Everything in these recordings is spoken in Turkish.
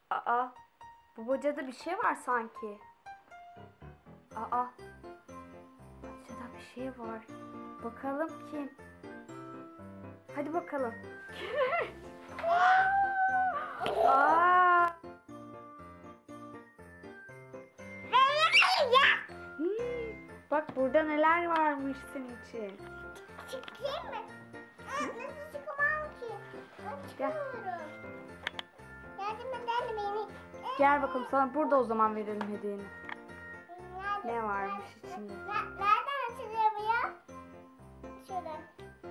Aa, bu bacada bir şey var sanki. Aa, bacada bir şey var. Bakalım kim? Hadi bakalım. Aa. Bak burada neler varmış senin için. Çıkayım mı? Nasıl çıkamam ki? Ben çıkamıyorum. Yardım eder beni. Gel bakalım, sana burada o zaman verelim hediyeni. Ne varmış içinde? Nereden açılıyor bu ya? Şuradan.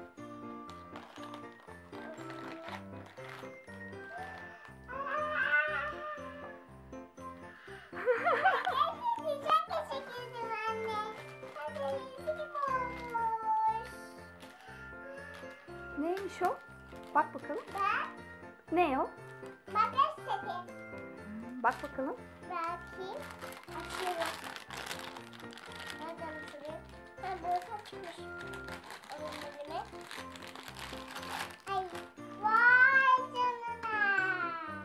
Neymiş o? Bak bakalım. Ben Ne o? makas seti. Bak bakalım. Belki açıyorum. Nereden açılıyor? Ha, burası açılmış. Alayım elime. Ay, vay canına.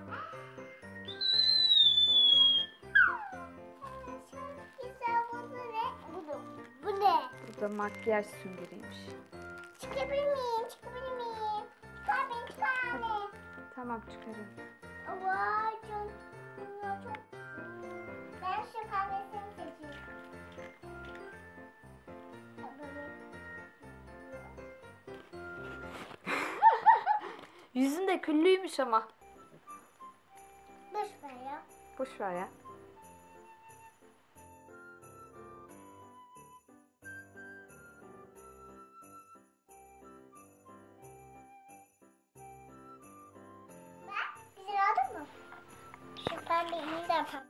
Çok güzel, bu ne? Bu ne? Bu da makyaj süngeriymiş. Çıkabilir miyim? Çıkabilir miyim? Çıkar beni, çıkar beni. Tamam, çıkarım. Vay canına, çok... Ben şu kahvesini seçeyim. Yüzün de küllüymüş ama. Boş ver ya. Boş ver ya. Bak, güzel oldu mu? Şu pembeyi de yapalım.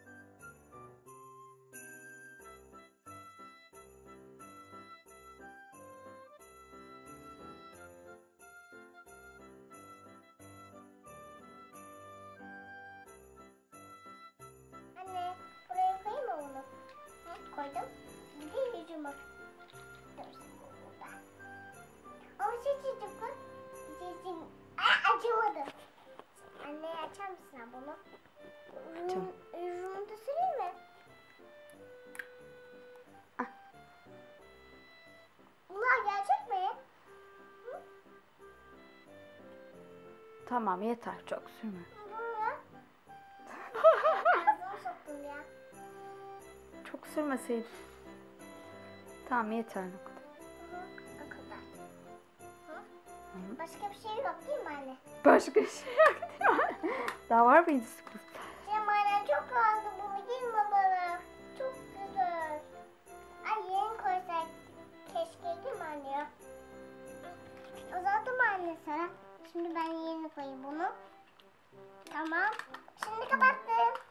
Anne, buraya koyayım mı bunu? Hı, koydum. Bir de yüzümü. Dursun burada. Ama çocuk bu. Cicim. Acımadı. Anne, açar mısın bunu? Tamam. Rumu da süreyim mi? Ah. Bunlar gerçek mi? Hı? Tamam, yeter, çok sürme. Bu ne? Ağzıma soktum ya. Çok sürmeseydin. Tamam, yeter o kadar. O kadar. Hı? Hı. Başka bir şey yok değil mi anne? Başka bir şey yok değil mi? Daha var mıydı sürpriz? Cem anne çok aldı bunu, değil mi bana? Çok güzel. Ay, yeni koysak keşke, değil mi anne ya? Uzattım anne sana. Şimdi ben yeni koyayım bunu. Tamam. Şimdi kapattım.